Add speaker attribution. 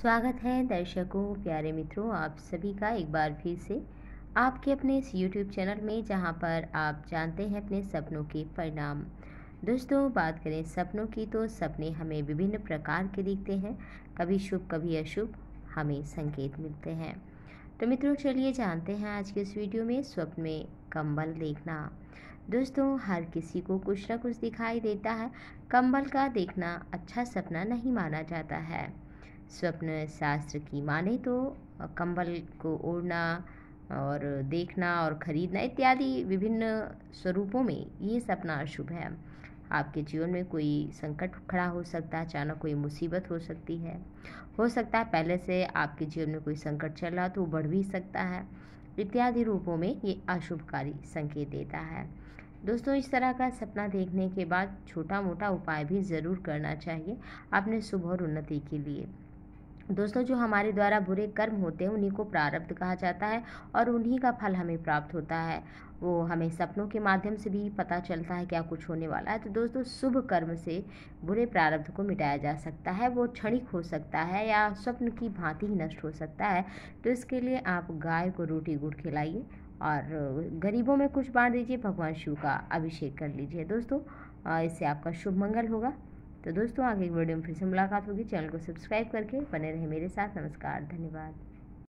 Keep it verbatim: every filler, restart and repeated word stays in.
Speaker 1: स्वागत है दर्शकों, प्यारे मित्रों, आप सभी का एक बार फिर से आपके अपने इस यूट्यूब चैनल में, जहां पर आप जानते हैं अपने सपनों के परिणाम। दोस्तों, बात करें सपनों की तो सपने हमें विभिन्न प्रकार के दिखते हैं, कभी शुभ कभी अशुभ हमें संकेत मिलते हैं। तो मित्रों, चलिए जानते हैं आज के इस वीडियो में स्वप्न में कंबल देखना। दोस्तों, हर किसी को कुछ ना कुछ दिखाई देता है। कंबल का देखना अच्छा सपना नहीं माना जाता है। स्वप्न शास्त्र की माने तो कंबल को ओढ़ना और देखना और खरीदना इत्यादि विभिन्न स्वरूपों में ये सपना अशुभ है। आपके जीवन में कोई संकट खड़ा हो सकता है, अचानक कोई मुसीबत हो सकती है। हो सकता है पहले से आपके जीवन में कोई संकट चल रहा तो वो बढ़ भी सकता है। इत्यादि रूपों में ये अशुभकारी संकेत देता है। दोस्तों, इस तरह का सपना देखने के बाद छोटा मोटा उपाय भी ज़रूर करना चाहिए अपने शुभ और उन्नति के लिए। दोस्तों, जो हमारे द्वारा बुरे कर्म होते हैं उन्हीं को प्रारब्ध कहा जाता है और उन्हीं का फल हमें प्राप्त होता है। वो हमें सपनों के माध्यम से भी पता चलता है क्या कुछ होने वाला है। तो दोस्तों, शुभ कर्म से बुरे प्रारब्ध को मिटाया जा सकता है। वो क्षणिक हो सकता है या स्वप्न की भांति ही नष्ट हो सकता है। तो इसके लिए आप गाय को रोटी गुड़ खिलाइए और गरीबों में कुछ बांट दीजिए, भगवान शिव का अभिषेक कर लीजिए। दोस्तों, इससे आपका शुभ मंगल होगा। तो दोस्तों, आगे एक वीडियो में फिर से मुलाकात होगी। चैनल को सब्सक्राइब करके बने रहे मेरे साथ। नमस्कार, धन्यवाद।